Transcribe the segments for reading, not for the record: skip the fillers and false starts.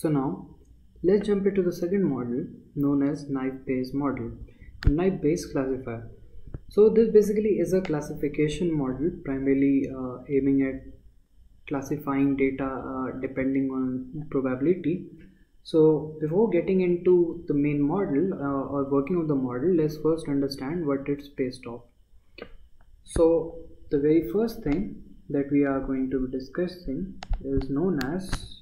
So now let's jump into the second model known as knife Bayes model, knife Bayes classifier. So this basically is a classification model primarily aiming at classifying data depending on probability. So before getting into the main model or working of the model, let's first understand what it's based off. So the very first thing that we are going to be discussing is known as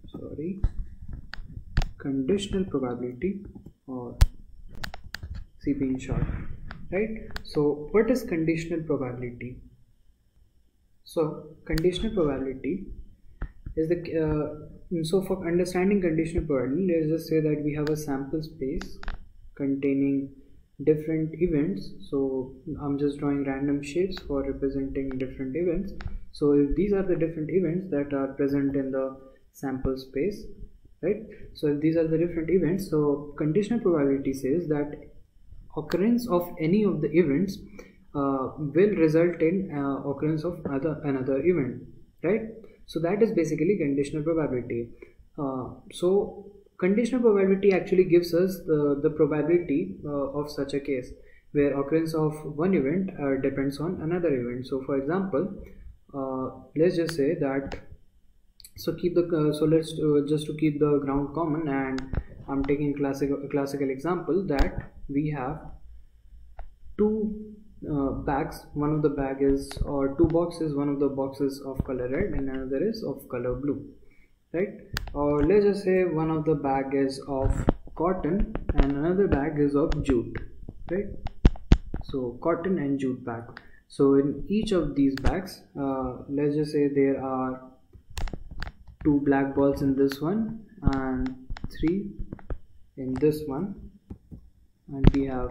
conditional probability, or CP in short, right? So what is conditional probability? So conditional probability is so for understanding conditional probability, let's just say that we have a sample space containing different events. So I'm just drawing random shapes for representing different events. So if these are the different events that are present in the sample space, right? So if these are the different events, so conditional probability says that occurrence of any of the events will result in occurrence of another event, right? So that is basically conditional probability. So conditional probability actually gives us the probability of such a case where occurrence of one event depends on another event. So for example, let's just say that, so let's just to keep the ground common, and I'm taking classical example that we have two bags. One of the bag is, or two boxes, one of the boxes of color red and another is of color blue, right? Or let's just say one of the bag is of cotton and another bag is of jute, right? So cotton and jute bag. So in each of these bags, let's just say there are two black balls in this one and three in this one, and we have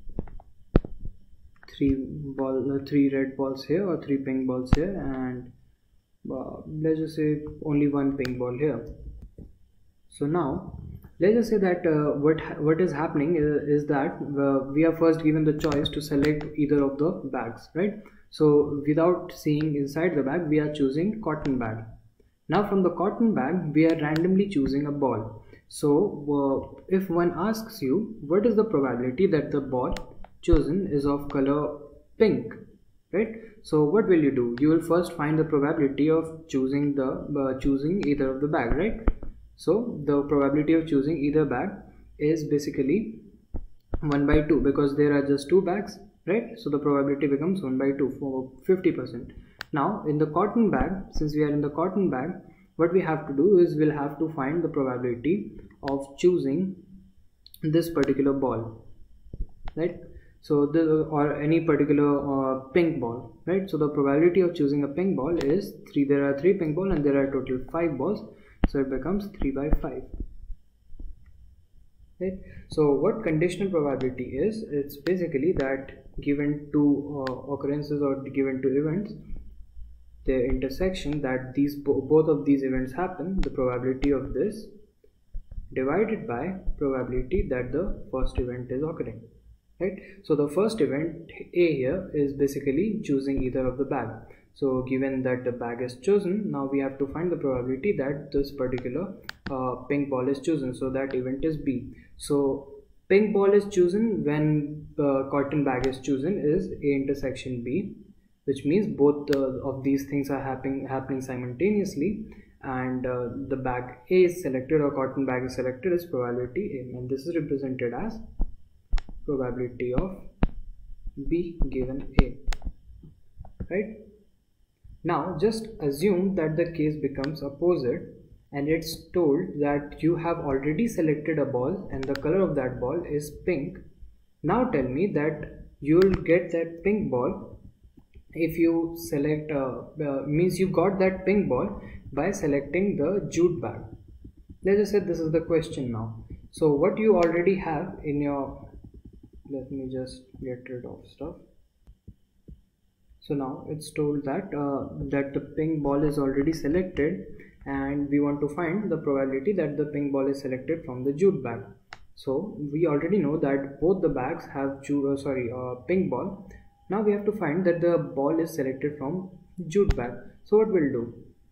three red balls here or three pink balls here, and let's just say only one pink ball here. So now let's just say that what is happening is that we are first given the choice to select either of the bags, right? So without seeing inside the bag, we are choosing cotton bag. Now from the cotton bag, we are randomly choosing a ball. So if one asks you what is the probability that the ball chosen is of color pink, right? So what will you do? You will first find the probability of choosing either of the bag, right? So the probability of choosing either bag is basically 1 by 2 because there are just two bags, right? So the probability becomes 1 by 2 for 50%. Now in the cotton bag, since we are in the cotton bag, what we have to do is we'll have to find the probability of choosing this particular ball, right? So or any particular pink ball, right? So the probability of choosing a pink ball is 3. There are 3 pink balls and there are total 5 balls, so it becomes 3 by 5, right? So what conditional probability is, it's basically that given two occurrences or given two events, their intersection, that both of these events happen, the probability of this divided by probability that the first event is occurring, right? So the first event A here is basically choosing either of the bag. So given that the bag is chosen, now we have to find the probability that this particular pink ball is chosen. So that event is B. So pink ball is chosen when the cotton bag is chosen is A intersection B, which means both of these things are happening simultaneously, and the bag A is selected or cotton bag is selected is probability A, and this is represented as probability of B given A, right? Now just assume that the case becomes opposite and it's told that you have already selected a ball and the color of that ball is pink. Now tell me that you will get that pink ball if you select means you got that pink ball by selecting the jute bag. Let's just say this is the question now. So what you already have in your, let me just get rid of stuff. So now it's told that that the pink ball is already selected, and we want to find the probability that the pink ball is selected from the jute bag. So we already know that both the bags have pink ball. Now we have to find that the ball is selected from jute bag. So what we'll do,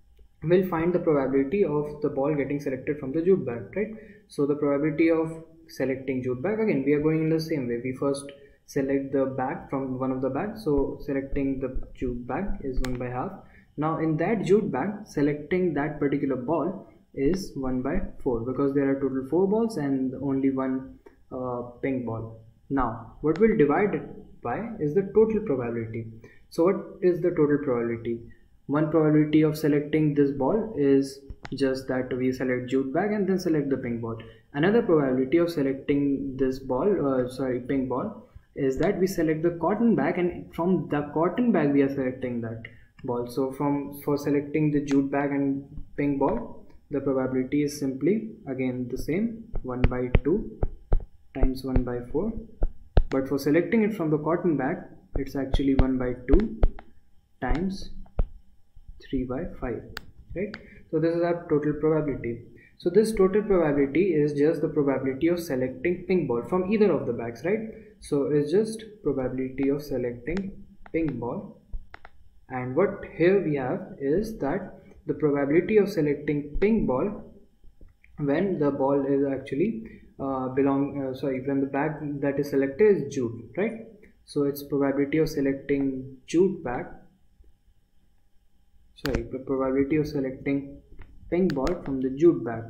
we'll find the probability of the ball getting selected from the jute bag, right? So the probability of selecting jute bag, again we are going in the same way. We first select the bag from one of the bags, so selecting the jute bag is 1 by half. Now in that jute bag, selecting that particular ball is 1 by 4, because there are total 4 balls and only one pink ball. Now what we'll divide it by is the total probability. So what is the total probability? One probability of selecting this ball is just that we select jute bag and then select the pink ball. Another probability of selecting this ball, pink ball, is that we select the cotton bag, and from the cotton bag we are selecting that ball. So for selecting the jute bag and pink ball, the probability is simply again the same, 1 by 2 times 1 by 4. But for selecting it from the cotton bag, it's actually 1 by 2 times 3 by 5, right? So this is our total probability. So this total probability is just the probability of selecting pink ball from either of the bags, right? So it's just probability of selecting pink ball, and what here we have is that the probability of selecting pink ball when the ball is actually when the bag that is selected is jute, right? So it's probability of selecting jute bag, the probability of selecting pink ball from the jute bag,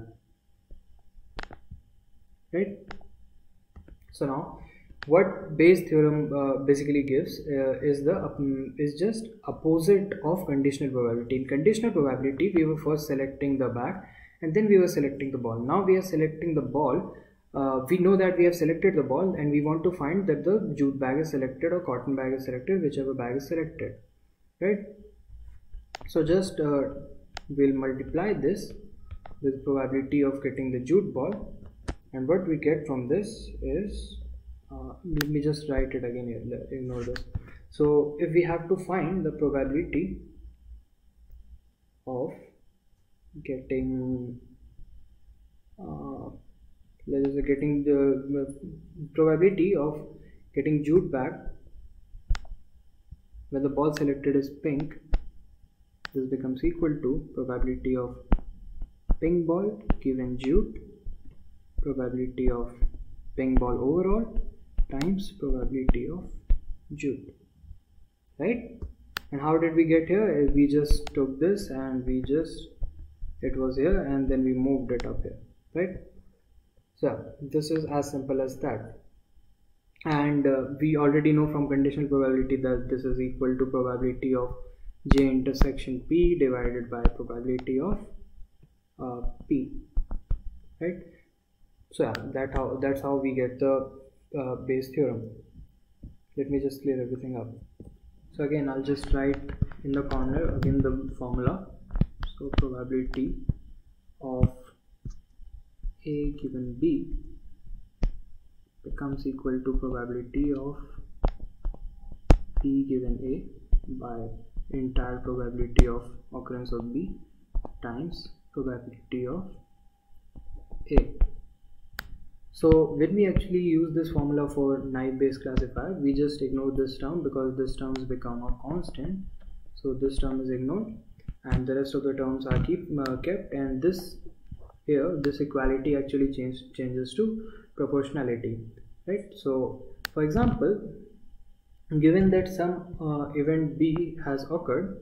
right? So now what Bayes theorem basically gives is just opposite of conditional probability. In conditional probability, we were first selecting the bag and then we were selecting the ball. Now we are selecting the ball. We know that we have selected the ball and we want to find that the jute bag is selected or cotton bag is selected, whichever bag is selected, right? So just we'll multiply this with probability of getting the jute ball, and what we get from this is let me just write it again here, ignore this. So if we have to find the probability of getting getting the probability of getting jute bag when the ball selected is pink, this becomes equal to probability of pink ball given jute, probability of pink ball overall times probability of jute, right? And how did we get here? We just took this and it was here and then we moved it up here, right? So this is as simple as that. And we already know from conditional probability that this is equal to probability of J intersection P divided by probability of P, right? So yeah, that's how we get the Bayes theorem. Let me just clear everything up. So again, I'll just write in the corner again the formula. So probability of A given B becomes equal to probability of B given A by entire probability of occurrence of B times probability of A. So when we actually use this formula for naive Bayes classifier, we just ignore this term because this term has become a constant. So this term is ignored and the rest of the terms are kept, and this here, this equality actually changes to proportionality, right? So for example, given that some event B has occurred,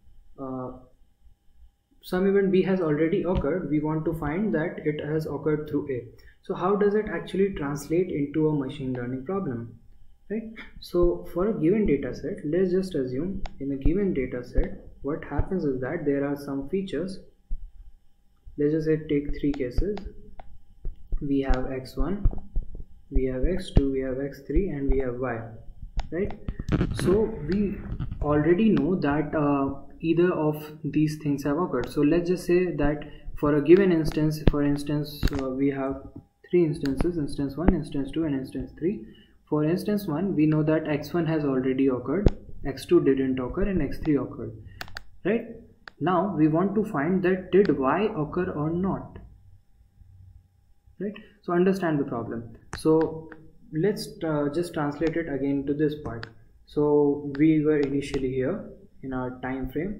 some event B has already occurred, we want to find that it has occurred through A. So how does it actually translate into a machine learning problem, right? So for a given data set, let's just assume in a given data set, what happens is that there are some features. Let's just say take 3 cases. We have x1, we have x2, we have x3, and we have y, right? So we already know that either of these things have occurred. So let's just say that for a given instance, for instance, we have 3 instances, instance 1, instance 2, and instance 3. For instance 1, we know that x1 has already occurred, x2 didn't occur, and x3 occurred, right? Now we want to find that did y occur or not, right? So understand the problem. So let's just translate it again to this part. So we were initially here in our time frame.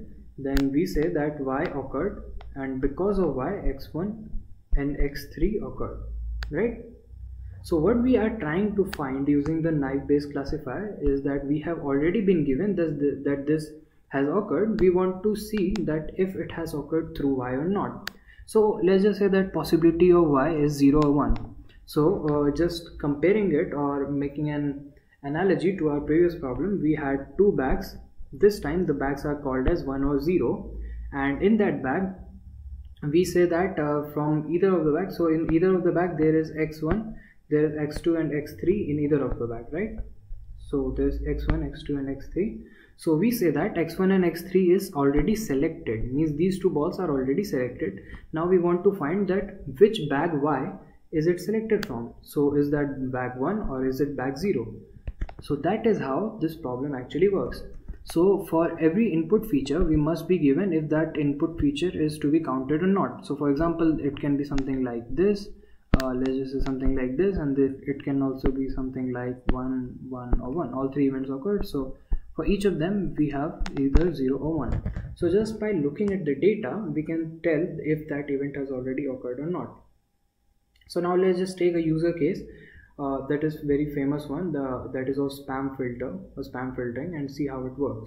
then we say that y occurred, and because of y, x1 and x3 occurred, right? So what we are trying to find using the knife based classifier is that we have already been given that this has occurred. We want to see that if it has occurred through y or not. So let's just say that possibility of y is 0 or 1. So just comparing it or making an analogy to our previous problem, we had two bags. This time the bags are called as 1 or 0, and in that bag we say that from either of the bags, so in either of the bag there is x1, there is x2 and x3 in either of the bag, right? So there's x1, x2 and x3. So we say that x1 and x3 is already selected, means these two balls are already selected. Now we want to find that which bag y is it selected from. So is that bag 1 or is it bag 0? So that is how this problem actually works. So for every input feature we must be given if that input feature is to be counted or not. So for example, it can be something like this, let's just say something like this, and it can also be something like 1, 1 or 1. All three events occurred, so for each of them we have either 0 or 1. So just by looking at the data we can tell if that event has already occurred or not. So now let's just take a user case that is very famous one, that is of spam filter or spam filtering, and see how it works.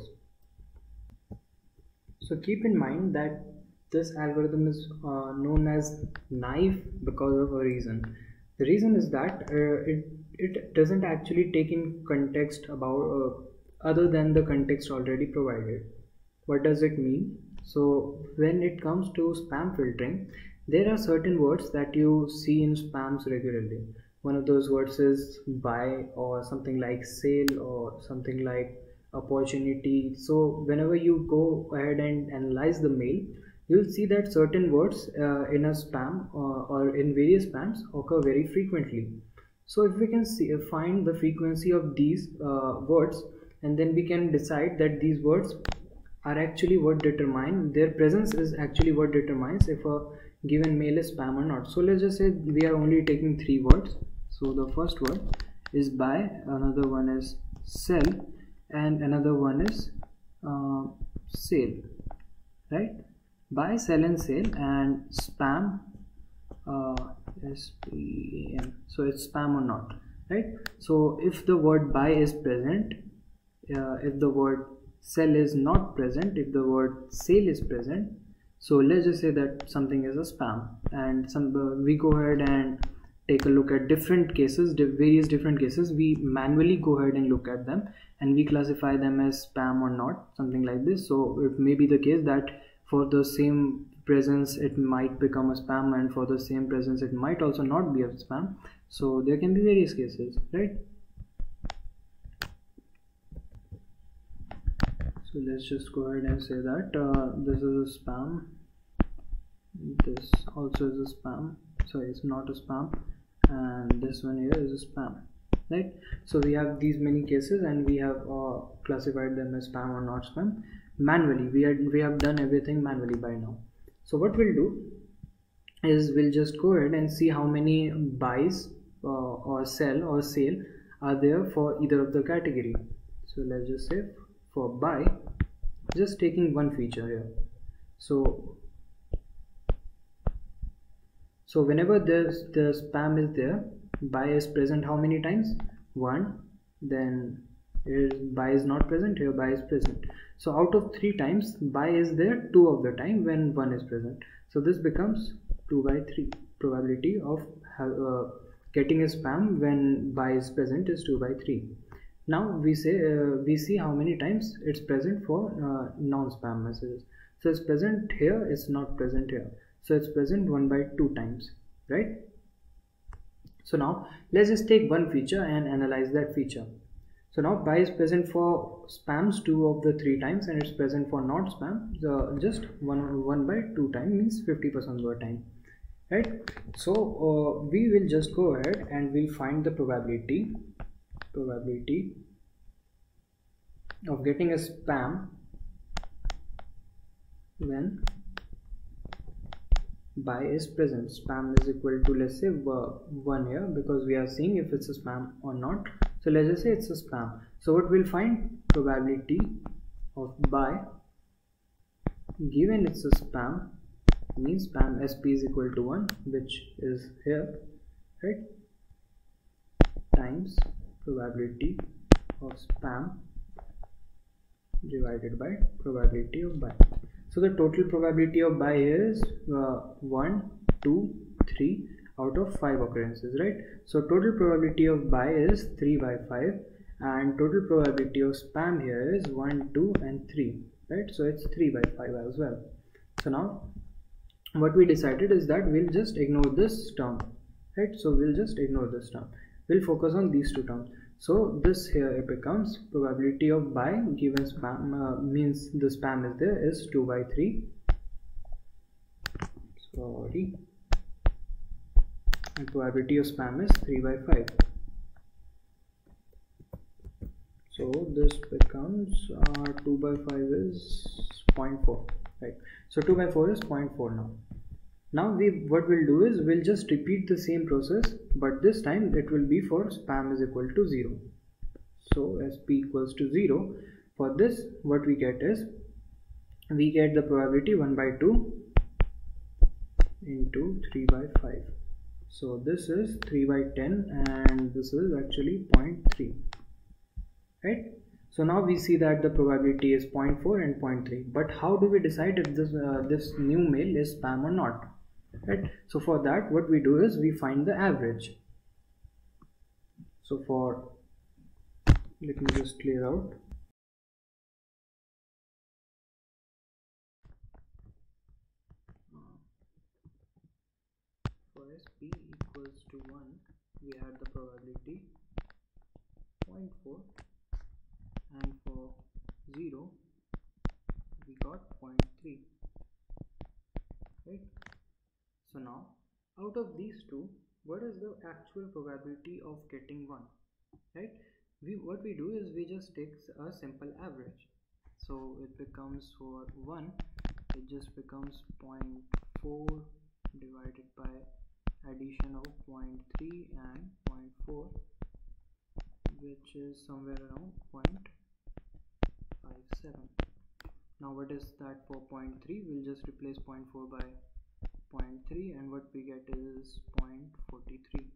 So keep in mind that this algorithm is known as knife because of a reason. The reason is that it doesn't actually take in context about other than the context already provided. What does it mean? So when it comes to spam filtering, there are certain words that you see in spams regularly. One of those words is buy, or something like sale, or something like opportunity. So whenever you go ahead and analyze the mail, you'll see that certain words in a spam or in various spams occur very frequently. So if we can find the frequency of these words, and then we can decide that these words are actually what determine, their presence is actually what determines if a given mail is spam or not. So let's just say we are only taking three words. So the first word is buy, another one is sell, and another one is sale, right? Buy, sell and sale, and spam, SPAM, so it's spam or not, right? So if the word buy is present, if the word sell is not present, if the word sale is present, so let's just say that something is a spam. And we go ahead and take a look at different cases, various different cases. We manually go ahead and look at them and we classify them as spam or not, something like this. So it may be the case that for the same presence it might become a spam, and for the same presence it might also not be a spam. So there can be various cases, right? So let's just go ahead and say that this is a spam, this also is a spam, sorry, it's not a spam, and this one here is a spam, right? So we have these many cases and we have classified them as spam or not spam manually. We have done everything manually by now. So what we'll do is we'll just go ahead and see how many buys or sell or sale are there for either of the category. So let's just say for buy, just taking one feature here. So whenever the spam is there, buy is present how many times? 1. Then buy is not present, here buy is present. So out of 3 times buy is there 2 of the time when 1 is present. So this becomes 2 by 3. Probability of getting a spam when buy is present is 2 by 3. Now we see how many times it's present for non-spam messages. So it's present here, it's not present here. So it's present 1 by 2 times, right? So now let's just take one feature and analyze that feature. So now buy is present for spams 2 of the 3 times, and it's present for not spam just 1 by 2 times, means 50% of the time, right? So we will just go ahead and we'll find the probability of getting a spam when buy is present. Spam is equal to, let's say 1 here, because we are seeing if it's a spam or not. So let's just say it's a spam. So what we'll find, probability of buy given it's a spam, means spam sp is equal to 1, which is here, right, times probability of spam divided by probability of buy. So the total probability of buy is 1, 2, 3 out of 5 occurrences, right? So total probability of buy is 3 by 5, and total probability of spam here is 1, 2 and 3, right? So it's 3 by 5 as well. So now what we decided is that we'll just ignore this term, right? So we'll just ignore this term, we'll focus on these two terms. So this here it becomes probability of buy given spam means the spam is there is 2 by 3, sorry, and probability of spam is 3 by 5. So this becomes 2 by 5 is 0.4, right? So 2 by 4 is 0.4 now. Now what we'll do is we'll just repeat the same process, but this time it will be for spam is equal to 0. So sp equals to 0. For this what we get is we get the probability 1 by 2 into 3 by 5. So this is 3 by 10 and this is actually 0.3, right? So now we see that the probability is 0.4 and 0.3, but how do we decide if this new mail is spam or not, right? So for that what we do is we find the average. So for, let me just clear out. For sp equals to 1 we had the probability 0.4, and for 0 we got 0.3, right? So now out of these two, what is the actual probability of getting 1, right? What we do is we just take a simple average. So it becomes for 1, it just becomes 0.4 divided by addition of 0.3 and 0.4, which is somewhere around 0.57. Now what is that for 0.3? We'll just replace 0.4 by 0.3 and what we get is 0.43,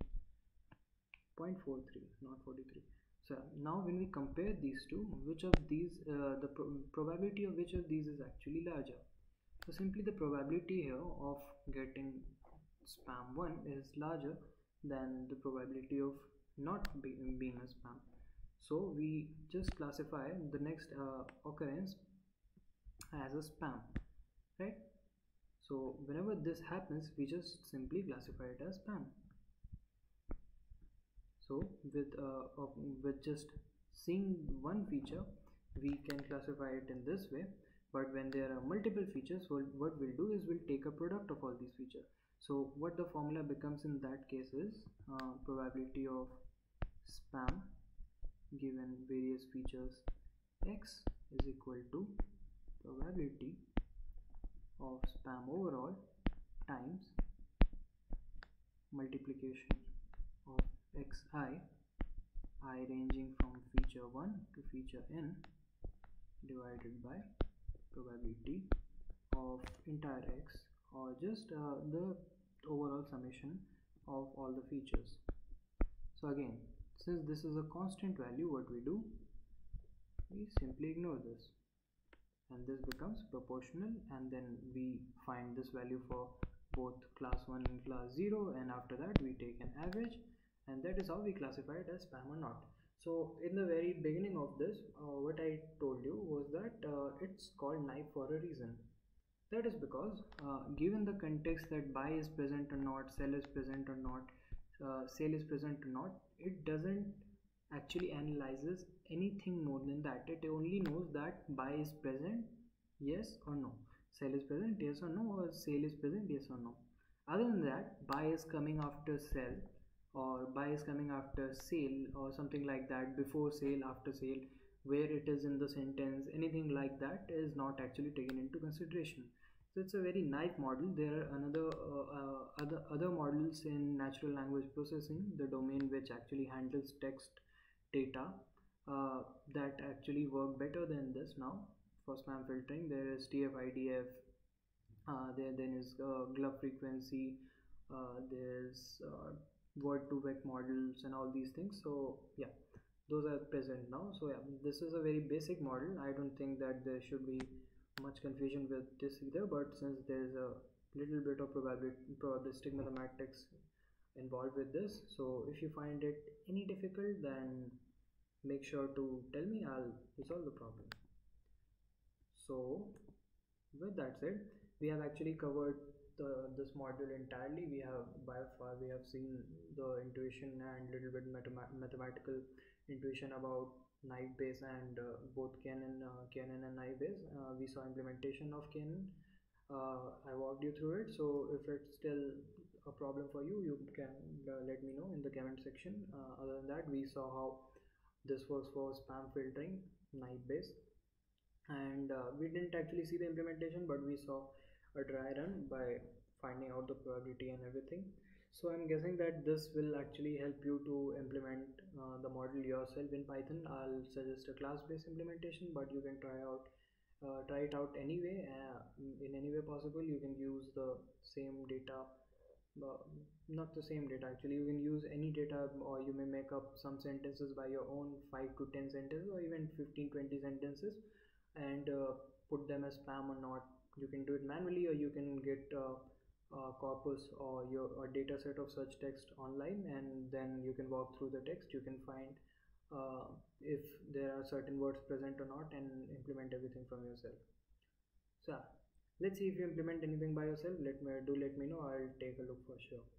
not 43. So now when we compare these two, which of these the probability of which of these is actually larger? So simply the probability here of getting spam 1 is larger than the probability of not being a spam. So we just classify the next occurrence as a spam, right? So whenever this happens we just simply classify it as spam. So with just seeing one feature we can classify it in this way, but when there are multiple features, what we'll do is we'll take a product of all these features. So what the formula becomes in that case is probability of spam given various features x is equal to probability of spam overall times multiplication of xi, I ranging from feature 1 to feature n, divided by probability of entire x, or just the overall summation of all the features. So again, since this is a constant value, what we do, we simply ignore this and this becomes proportional, and then we find this value for both class 1 and class 0, and after that we take an average, and that is how we classify it as spam or not. So in the very beginning of this, what I told you was that it's called knife for a reason. That is because given the context that buy is present or not, sell is present or not, sale is present or not, it doesn't actually analyzes anything more than that. It only knows that buy is present, yes or no, sell is present, yes or no, or sale is present, yes or no. Other than that, buy is coming after sell, or buy is coming after sale, or something like that, before sale, after sale, where it is in the sentence, anything like that is not actually taken into consideration. So it's a very naive model. There are other models in natural language processing, the domain which actually handles text data, that actually work better than this now. for spam filtering. There is TF-IDF, there then is glove frequency, there's word to vec models and all these things. So yeah, those are present now. So yeah, this is a very basic model. I don't think that there should be much confusion with this either, but since there's a little bit of probabilistic mathematics involved with this, so if you find it any difficult, then make sure to tell me. I'll resolve the problem. So with that said, we have actually covered this module entirely. We have by far we have seen the intuition and little bit mathematical intuition about naive Bayes and both Kennen and naive Bayes. We saw implementation of Kennen. I walked you through it. So if it's still a problem for you, you can let me know in the comment section. Other than that, we saw how this works for spam filtering, naive Bayes, and we didn't actually see the implementation, but we saw a dry run by finding out the probability and everything. So I'm guessing that this will actually help you to implement the model yourself in Python. I'll suggest a class-based implementation, but you can try it out anyway, in any way possible. You can use the same data, uh, not the same data actually. You can use any data, or you may make up some sentences by your own, 5 to 10 sentences, or even 15-20 sentences, and put them as spam or not. You can do it manually, or you can get a corpus or your data set of such text online, and then you can walk through the text. You can find if there are certain words present or not, and implement everything from yourself. So let's see if you implement anything by yourself. Let me know. I'll take a look for sure.